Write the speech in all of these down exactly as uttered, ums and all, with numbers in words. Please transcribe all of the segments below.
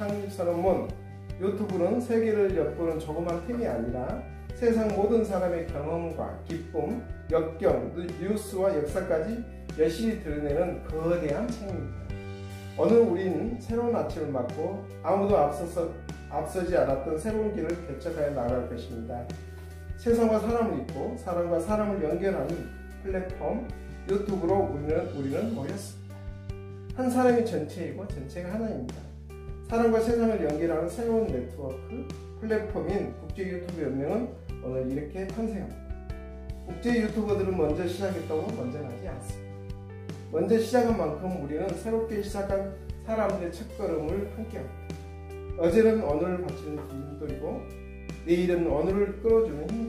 창립 선언문. 유튜브는 세계를 엿보는 조그만 틈이 아니라 세상 모든 사람의 경험과 기쁨, 역경, 뉴스와 역사까지 여실히 드러내는 거대한 책입니다. 오늘 우리는 새로운 아침을 맞고 아무도 앞서서, 앞서지 않았던 새로운 길을 개척하여 나아갈 것입니다. 세상과 사람을 잇고 사람과 사람을 연결하는 플랫폼 유튜브로 우리는, 우리는 모였습니다. 한 사람이 전체이고 전체가 하나입니다. 사람과 세상을 연결하는 새로운 네트워크 플랫폼인 국제유튜브연맹은 오늘 이렇게 탄생합니다. 국제 유튜버들은 먼저 시작했다고 먼저 하지 않습니다. 먼저 시작한 만큼 우리는 새롭게 시작한 사람들의 첫걸음을 함께합니다. 어제는 오늘을 바치는 힘들이고 내일은 오늘을 끌어주는 힘입니다.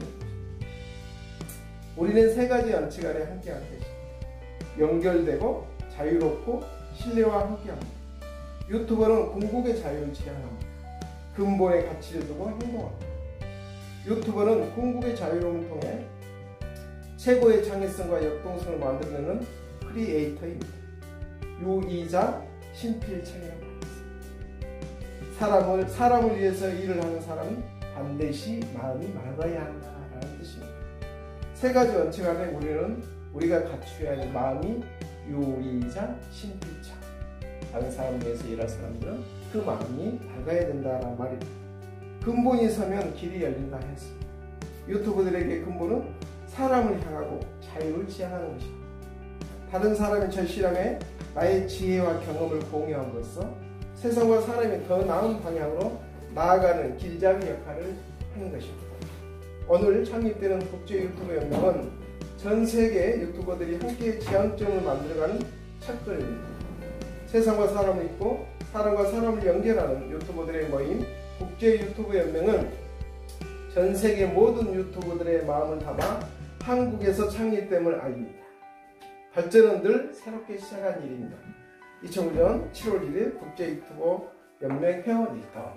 우리는 세 가지 원칙 아래 함께할 것입니다. 연결되고 자유롭고 신뢰와 함께합니다. 유튜버는 궁극의 자유를 지향합니다. 근본의 가치를 두고 행동합니다. 유튜버는 궁극의 자유로움을 통해 최고의 창의성과 역동성을 만들어내는 크리에이터입니다. 유이자 신필창이라고 합니다. 사람을, 사람을 위해서 일을 하는 사람은 반드시 마음이 맑아야 한다라는 뜻입니다. 세 가지 원칙 안에 우리는 우리가 갖추어야 할 마음이 유이자 신필창. 다른 사람을 위해서 일할 사람들은 그 마음이 밝아야 된다는 말입니다. 근본이 서면 길이 열린다 했습니다. 유튜버들에게 근본은 사람을 향하고 자유를 지향하는 것입니다. 다른 사람의 절실함에 나의 지혜와 경험을 공유함으로써 세상과 사람이 더 나은 방향으로 나아가는 길잡이 역할을 하는 것입니다. 오늘 창립되는 국제유튜브연맹은 전 세계 유튜버들이 함께 지향점을 만들어가는 첫걸음입니다. 세상과 사람을 잇고 사람과 사람을 연결하는 유튜버들의 모임 국제유튜브연맹은 전 세계 모든 유튜버들의 마음을 담아 한국에서 창립됨을 알립니다. 발전은 늘 새롭게 시작한 일입니다. 이천구 년 칠월 일일 국제유튜브연맹 회원 일당.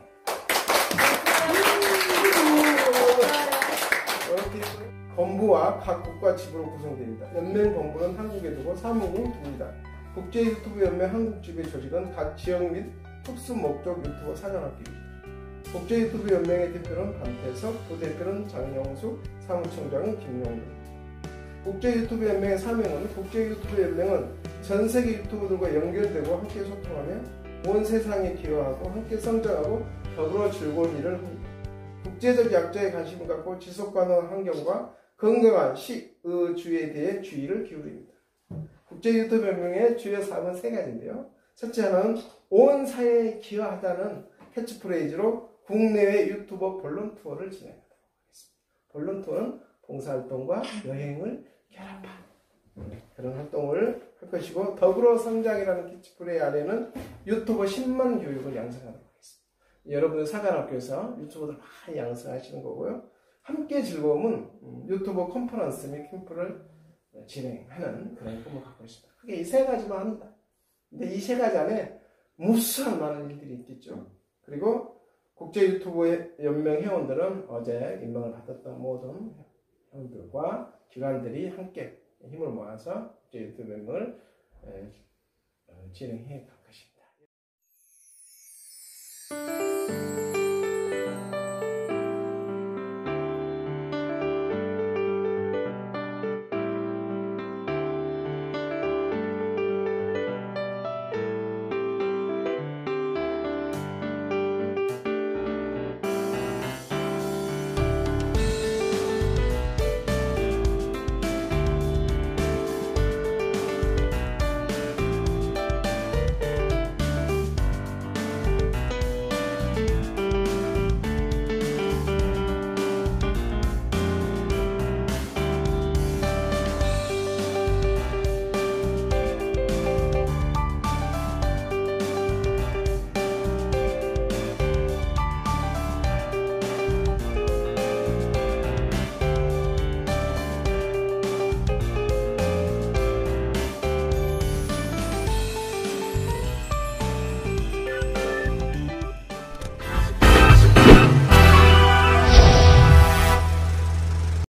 본부와 각 국가 지부로 구성됩니다. 연맹 본부는 한국에 두고 사무국은 두입니다. 국제유튜브연맹 한국지부의 조직은 각 지역 및 특수 목적 유튜버 사장학교입니다. 국제유튜브연맹의 대표는 반태석, 부대표는 장영숙, 사무총장은 김용근. 국제유튜브연맹의 사명은 국제유튜브연맹은 전세계 유튜버들과 연결되고 함께 소통하며 온 세상에 기여하고 함께 성장하고 더불어 즐거운 일을 합니다. 국제적 약자에 관심을 갖고 지속가능한 환경과 건강한 식의주의에 대해 주의를 기울입니다. 국제유튜브연맹의 주요 사업은 세 가지인데요. 첫째 하나는 온 사회에 기여하자는 캐치프레이즈로 국내외 유튜버 본론 투어를 진행하도록 하겠습니다. 본론 투어는 봉사활동과 여행을 결합한 그런 활동을 할 것이고, 더불어 성장이라는 캐치프레이즈 아래는 유튜버 십만 교육을 양성하도록 하겠습니다. 여러분들 사관학교에서 유튜버들 많이 양성하시는 거고요. 함께 즐거움은 유튜버 컨퍼런스 및 캠프를 진행하는 그런 꿈을 갖고 있습니다. 크게 이 세 가지만 합니다. 근데 이 세 가지 안에 무수한 많은 일들이 있겠죠. 그리고 국제 유튜브 연맹 회원들은 어제 임명을 받았던 모든 회원들과 기관들이 함께 힘을 모아서 국제 유튜브 연맹을 진행해 갈 것입니다.